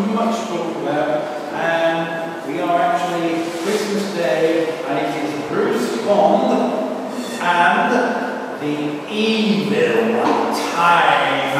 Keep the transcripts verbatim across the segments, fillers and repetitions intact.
much talked about, and we are actually Christmas Day, and it is Bruce Bond and the Evil Time,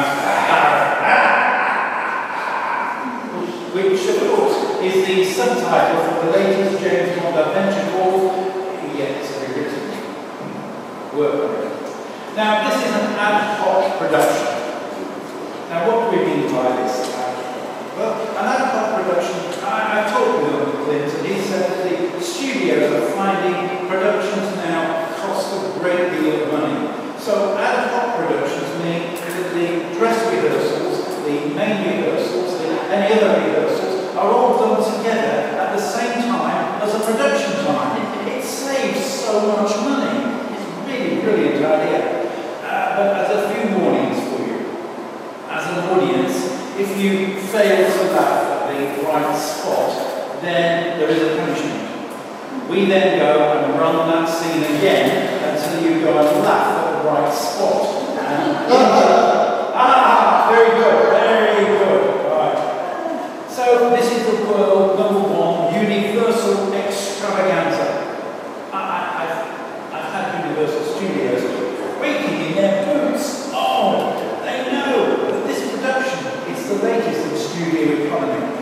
which of course is the subtitle for the latest James Bond adventure called Yet to Be Written. Work. Now, this is an ad hoc production. Now, what do we mean by this ad hoc? Well, an ad hoc production, I, I talked with Uncle Clint, and he said that the studios are finding productions now cost a great deal of money. So, ad hoc productions mean that the dress rehearsals, the main rehearsals, the, any other rehearsals are all done together at the same time as a production time. It saves so much money. It's a really brilliant idea. Uh, but as a few warnings for you, as an audience, if you fail to laugh at the right spot, then there is a punishment. We then go and run that scene again until you go and laugh at the right spot. And ah, very good, very good. Right. So this is the world number one universal extravaganza. I, I, I've, I've had Universal Studios quaking in their boots. Oh, they know that this production is the latest in studio economy.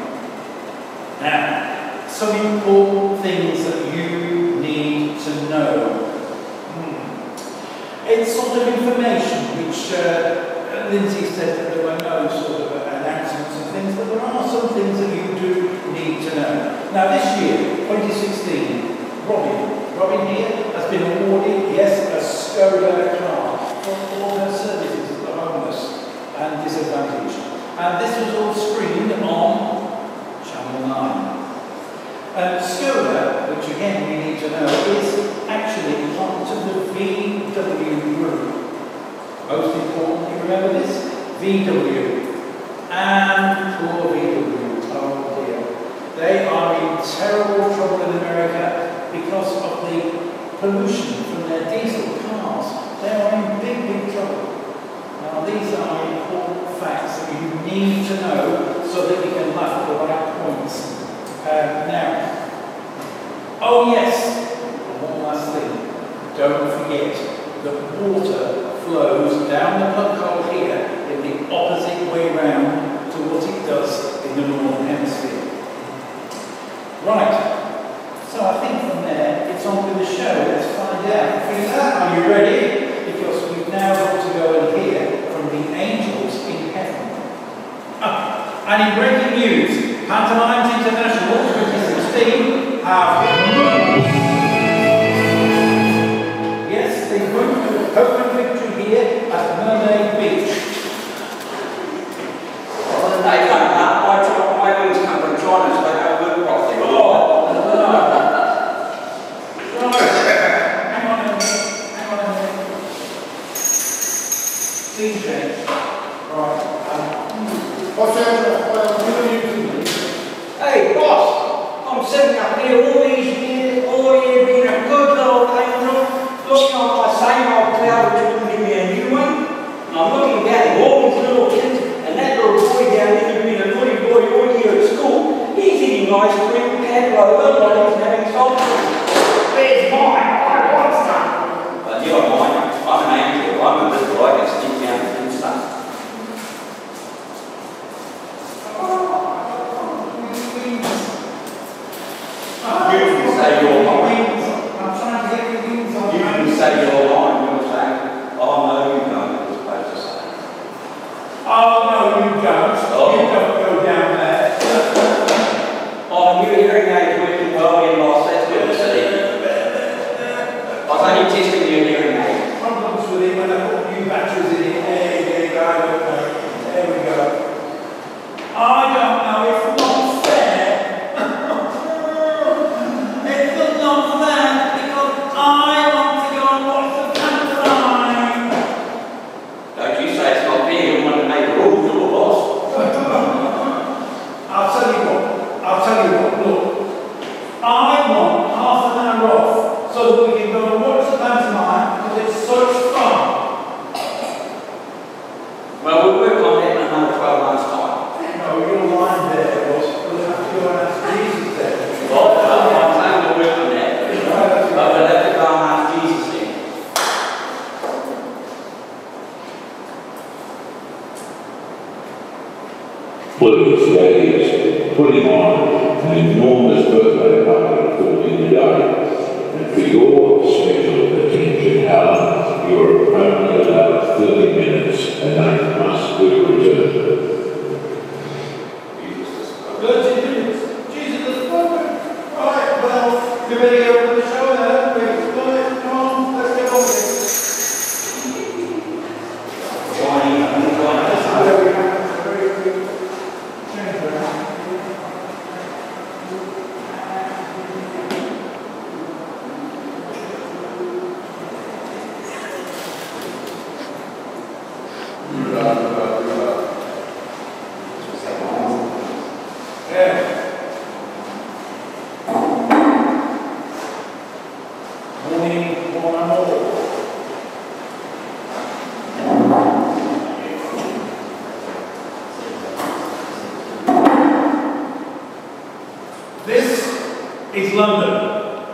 Now, some important things that you need to know. Hmm. It's sort of information which uh, Lindsay said that there were no sort of announcements and things, but there are some things that you do need to know. Now, this year, twenty sixteen, Robin, Robin here has been awarded, yes, a Skoda car for all her services to the homeless and disadvantaged. And this was all screened on Channel nine. And Skoda, which again we need to know, is actually part of the V W group. Most important, you remember this? V W. And poor V W, oh dear. They are in terrible trouble in America because of the pollution from their diesel cars. They are in big, big trouble. Now, these are important facts that you need to know so that you can laugh at the right points. Uh, now, oh yes, one last thing. Don't forget that water flows down the plug hole here in the opposite way round to what it does in the northern hemisphere. Right. So I think from there, it's on with the show. Let's find out. Are you ready? Because we've now got to go and hear from the angels in heaven. Ah, and in breaking news, Pantomimes International twenty sixteen have yes, they've won to open victory here at Mermaid Beach. Well, they don't know. My, my wings come from China, so they don't work properly. Oh. Hang on a minute, hang on a minute. Scene change. Right. Um, what's that? Hey, boss! I'm sitting up here all these years, all year being a good little angel, looking on my same old cloud which wouldn't give me a new one. And I'm looking down at all these little kids, and that little boy down there being a naughty boy all year at school, he's eating ice cream, pad over, while he's having salt. Where's mine? I want some. But you're mine. I'm an angel. I'm a little boy. I can stick down and do stuff. You can say you're mine. I'm trying to get your wings on. You can say you're mine. You're saying, oh no, you don't. You're supposed to say. Oh no, you don't. Oh. You don't go down there. Oh, new hearing aid working well in loss. That's good to see. I was only testing your hearing aid. Problems with it when I put new batteries in it. There, there you go. I don't know. There we go. I don't know. It's not fair. It's not fair because I want to go and watch the pantomime. Don't you say it's not fair. You want to make rules, little boss. I'll tell you what. I'll tell you what. Look. I want half an hour off so that we can go and watch the pantomime because it's such fun. Well, we'll work on that in another twelve months' time. No, you're Please, ladies, put him on an enormous birthday party for me today. And for your special attention, Helen, you are only allowed thirty minutes and they must be returned. thirty minutes? Jesus is perfect. Right, well, you better get over the show now. Right, come on, let's get on with it. Is London.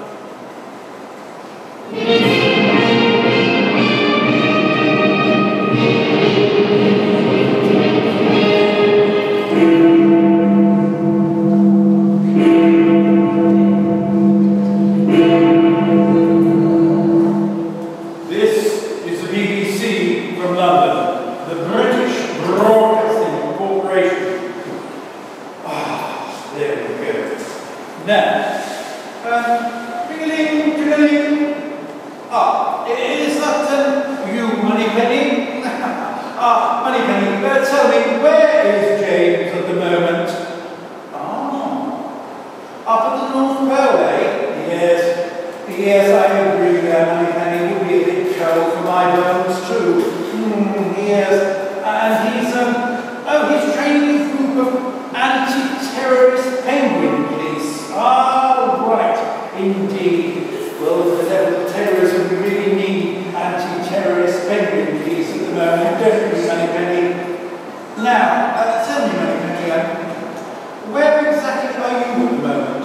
This is the B B C from London, the British Broadcasting Corporation. Ah, there we go. Now, Um, ring-a-ling, ring-a-ling. Ah, is that um, you, Moneypenny? ah, Moneypenny, uh, tell me, where is James at the moment? Ah, up at the North Pole, eh? Yes, yes, I agree there, Moneypenny. Would be a bit cold for my bones too. Mm, yes, and he's, um, oh, he's training a group of anti-terrorist penguin police. Ah, right. Indeed. Well, for the level of terrorism, we really need anti-terrorist penguin police at the moment, don't we, Moneypenny? Now, uh, tell me, Moneypenny, um, where exactly are you at the moment?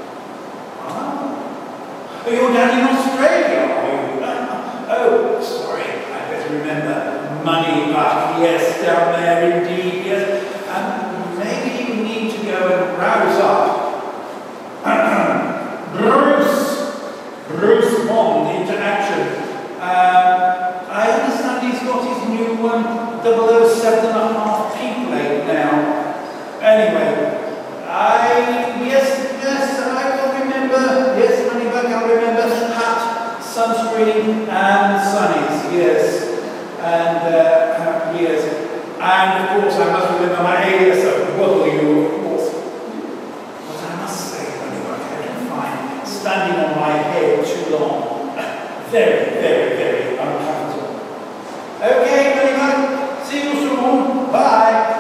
Ah, oh, you're down in Australia, are you? Oh, sorry, I better remember. Money back, yes, down there indeed, yes. Um, maybe you need to go and rouse up. Bruce! Bruce Bond into action. Uh, I understand he's got his new um, double oh seven and a half P plate now. Anyway, I, yes, yes, I will remember, yes, Moneyback, I'll remember hat, sunscreen, and sunnies, yes. And, uh, yes. And of course, I must remember my alias of W, of course. But I must say, Moneyback, I don't find standing on my head too long. Very, very, very uncomfortable. Okay, Moneyback, see you soon. Bye.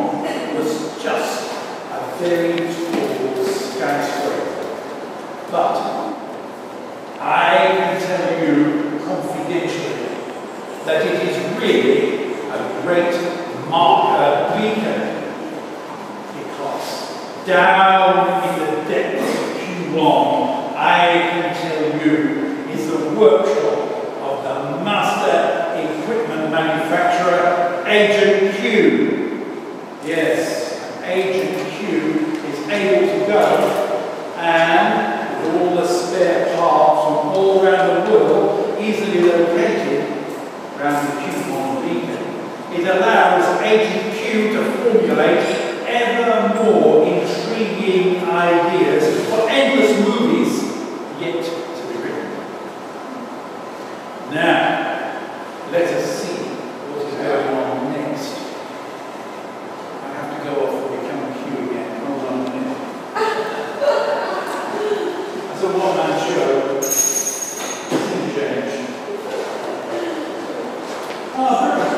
But great marker beacon, because down in the depths of Q one, I can tell you, is the workshop of the master equipment manufacturer, Agent Q. Yes, Agent Q is able to go and, with all the spare parts from all around the world, easily located around the Q one beacon. It allows Agent Q to formulate ever more intriguing ideas for endless movies yet to be written. Now, let us see what is going on next. I have to go off and become a Q again. Hold on a minute. As a one-man show, scene change. Oh,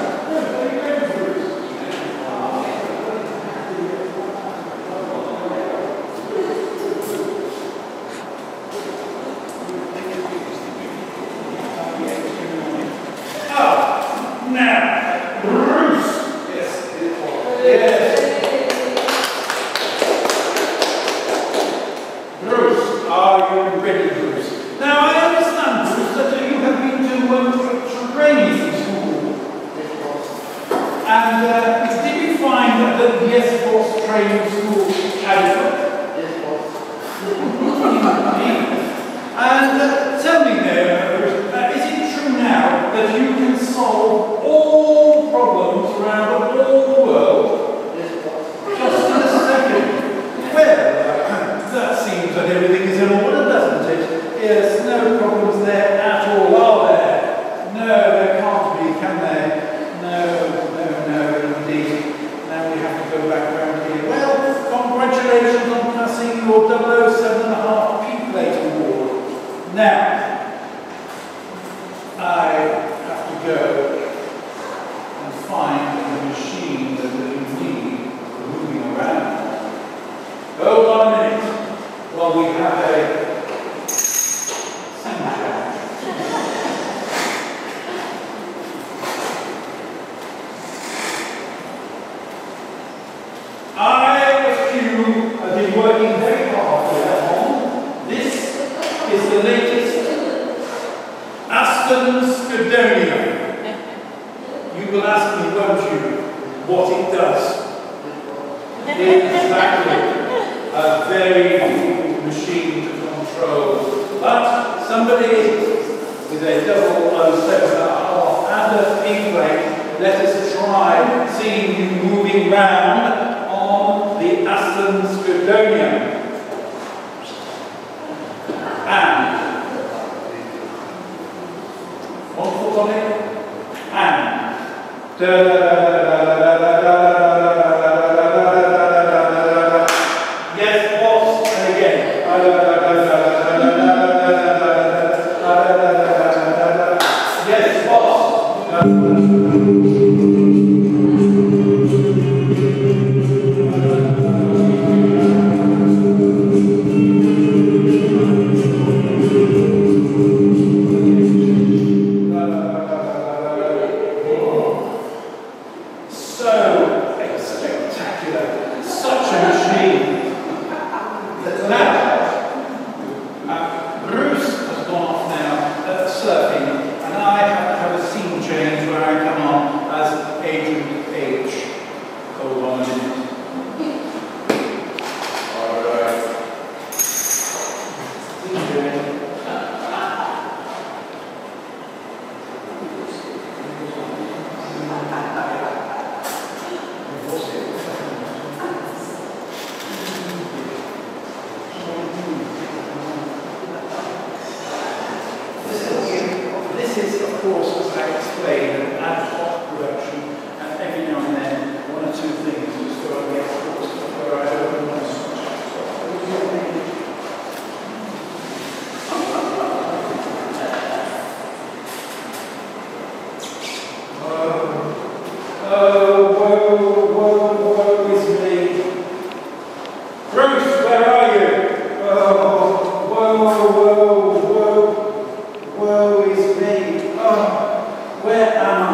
where am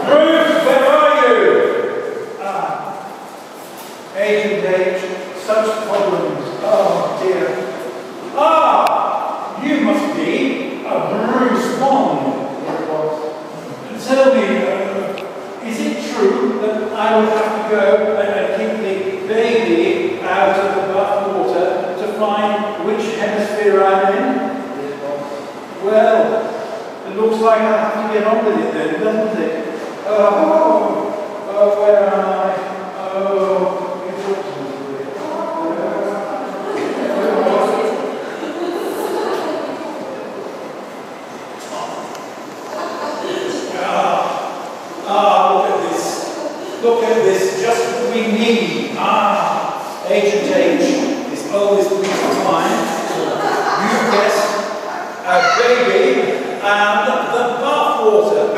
Bruce, where are you? Ah, Agent H, such problems. Oh dear. Ah, you must be a Bruce Bond. Tell me, uh, is it true that I will have to go and keep the baby out of the bath water to find which hemisphere I'm in? Well, it looks like I have to get on with it then, doesn't it? Oh, oh, where am I? Oh, it's ah, ah, look at this. Look at this, just what we need. Ah, Agent H is always the peace of mind. You guessed. A baby and the bath water.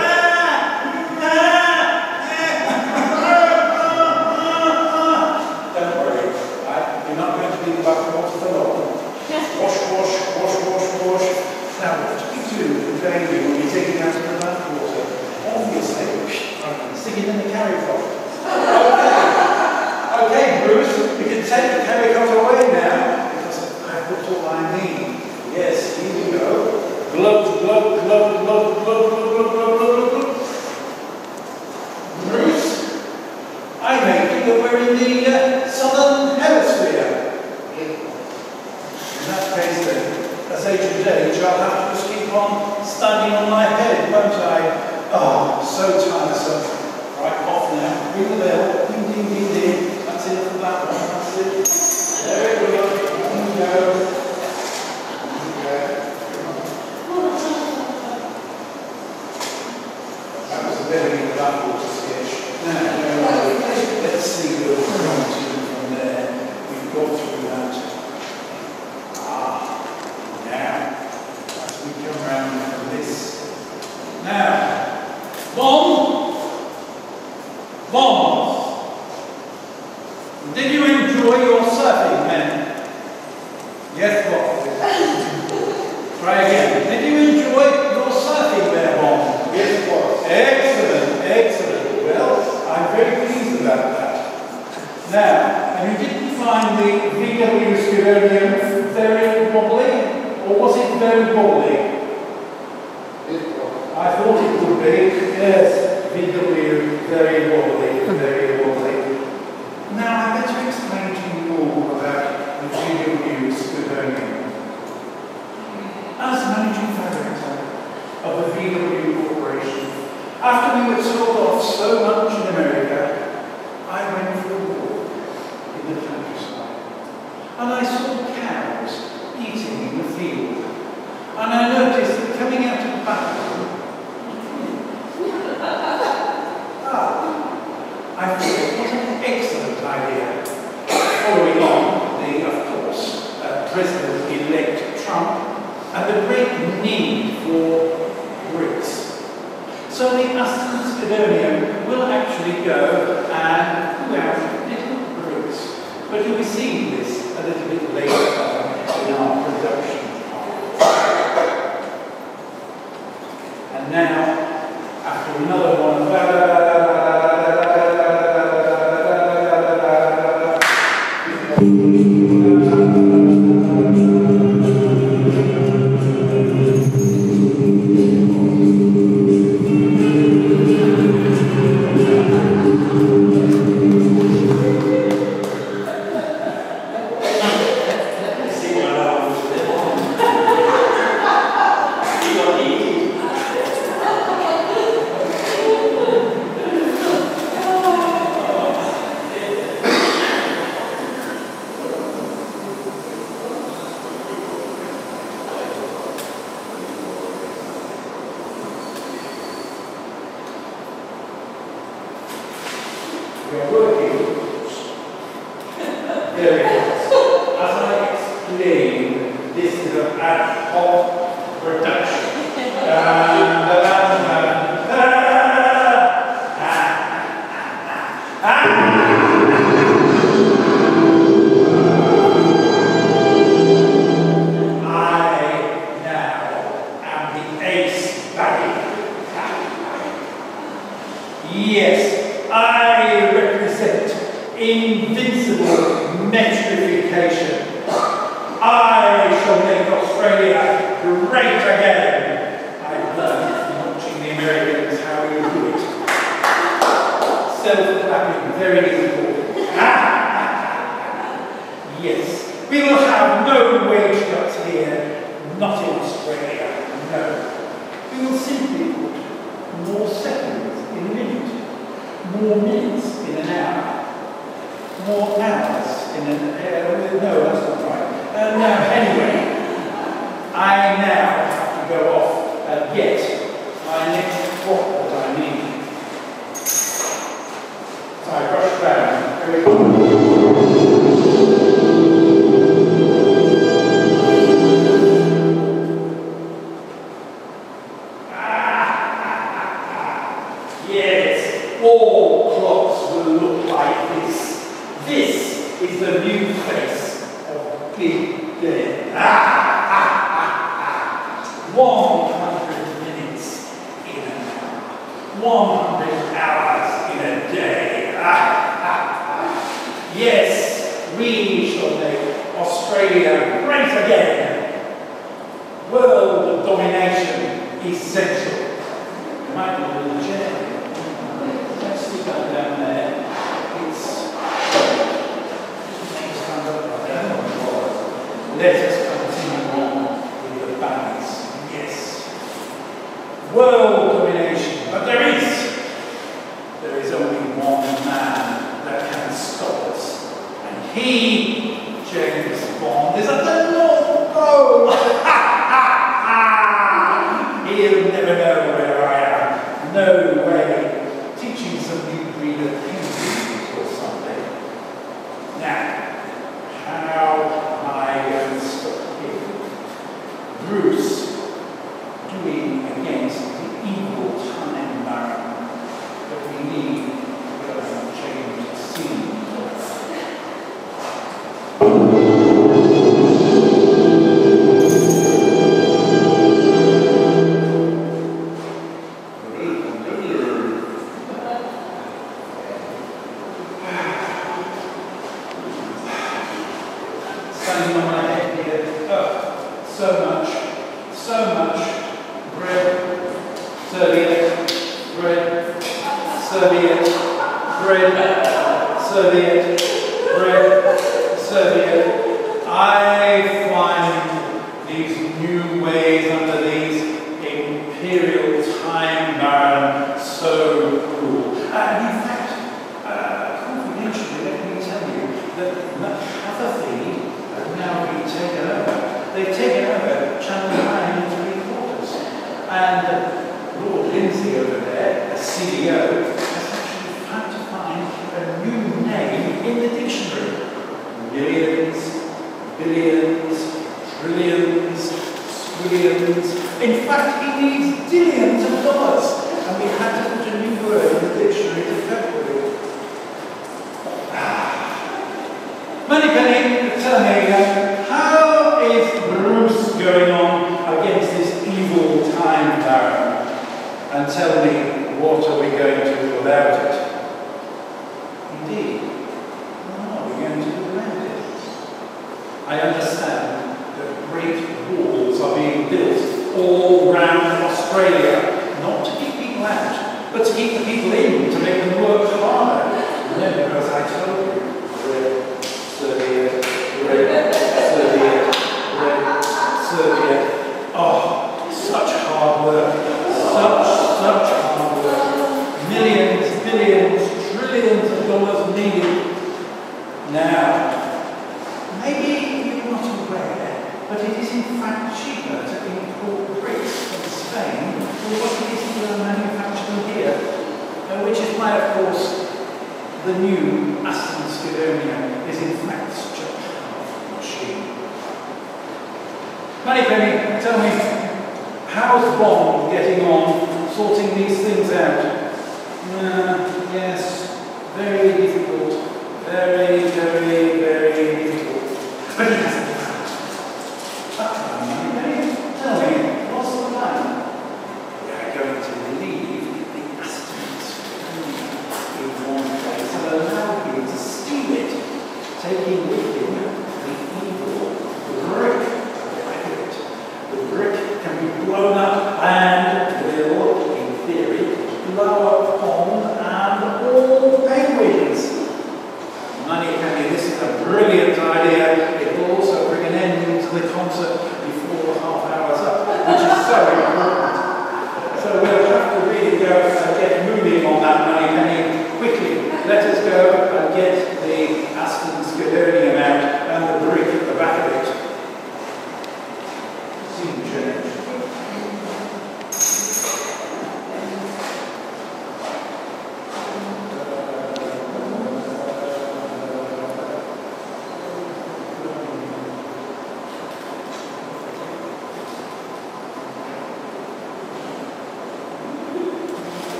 Don't worry, right? You're not going to be the bath water for long. Wash, wash, wash, wash, wash. Now, what do we do with the baby when we take it out of the bath water? Obviously, stick it in the carry cot. Okay, okay, Bruce, we can take the carry cot away now because I've got all I need. Yes, here we go. Glug, glug, glug, glug, glug, glug, glug, glug, glug. Bruce, I make it that we're in the uh, southern hemisphere. In that case then, as Agent H, I'll have to just keep on standing on my head, won't I? Oh, so tiresome. Right, off now. Ring the bell. Ding, ding, ding, ding. That's it for that one. That's it. There we go. There we go. That was a very black water sketch. Now, let's see where we're going to from there. We've got through that. Ah, now, as we come round from this. Now, Bond, Bond, did you enjoy your surfing, men? Yes, Bob. Try again. Did you enjoy your surfing there, Bond? Yes, Bob. Excellent, excellent. Well, I'm very pleased about that. Now, and you didn't find the V W Skidonium very wobbly, or was it very wobbly? I thought it would be. Yes, V W, very wobbly, very wobbly. Now, I better explain to you more about the V W Skidonium. As managing director of the V W Corporation, after we were sold off so much in America, I went for a walk in the countryside. And I saw cows eating in the field. And I noticed that coming out of the bathroom, ah, I thought, what an excellent idea. Following on the, of course, uh, President-elect Trump, and the great need for bricks. So the Aston Skidonium will actually go and pull out little bricks. But you'll be seeing this a little bit later on in our production. And now, after another one, Yes, I represent invincible metrification. I shall make Australia great again. I've learned from watching the Americans how you do it. Self-clapping, very important. Yes, we will have no wage cuts here, not in Australia, no. We will simply put more seconds in a minute, more minutes in an hour, more hours in an hour. No, that's not right. Uh, no, anyway, I now have to go off and get my next crop that I need. So I brush down very Yes, all clocks will look like this. This is the new face of Big Ben. Ah, ah, ah, ah. one hundred minutes in an hour. one hundred hours in a day. Ah, ah, ah. Yes, we shall make Australia great again. World domination essential. Might be a little chair. Let's stick that down there. It's stand up like that. Let us continue on with the balance. Yes. World domination. But there is. There is only one man that can stop us. And he, James Bond, is at the North Pole. He'll never know where I am. No way. Teaching some new breed of penguins or something. Now, how am I going to stop him? Bruce doing against the evil time baron that we need to go and change the scene.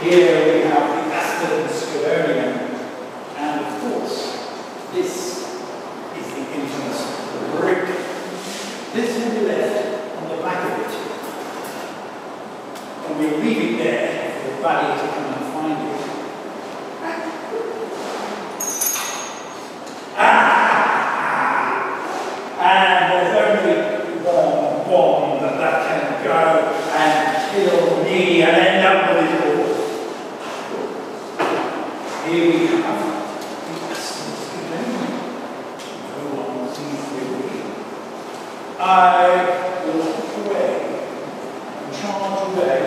Here we have the Aspen Scadonia, and of course, this is the infamous brick. This will be left on the back of it, and we'll leave it there for the baddie to come and find it. Ah! And there's only one bomb that that can go and kill me and end up with it all. Here we have the Aspen Scadonia. No one sees the way. I will walk away and charge away.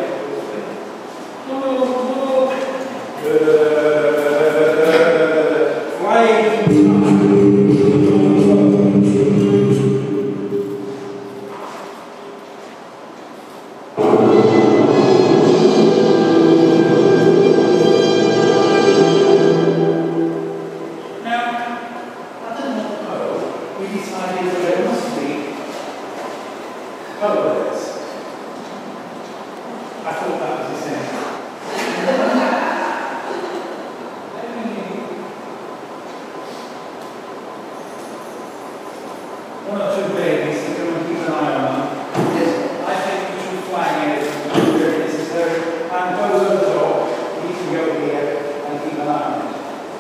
One or two babies to come and keep an eye on them. I think we should flag it where it is necessary and go over the top. You can go here and keep an eye on it.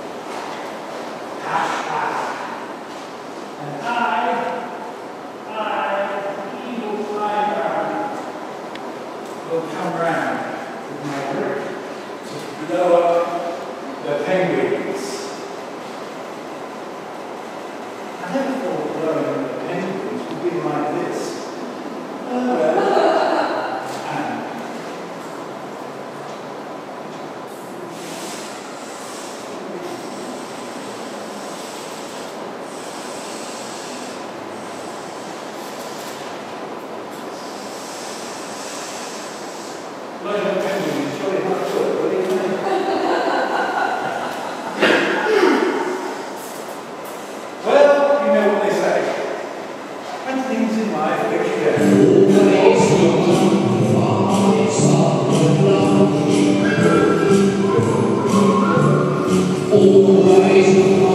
Ha ha. And I, I, the evil eyebrow, will come round with my brick to blow up the penguins. I never thought blowing up the penguins would be like this. Oh well. And blowing up penguins is really hard to do, really, isn't it? Well, you know what they say. When things in life get you down. Always